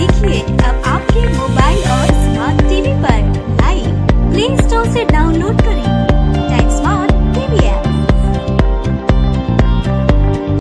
देखिए अब आपके मोबाइल और स्मार्ट टीवी पर लाइव प्ले स्टोर से डाउनलोड करें।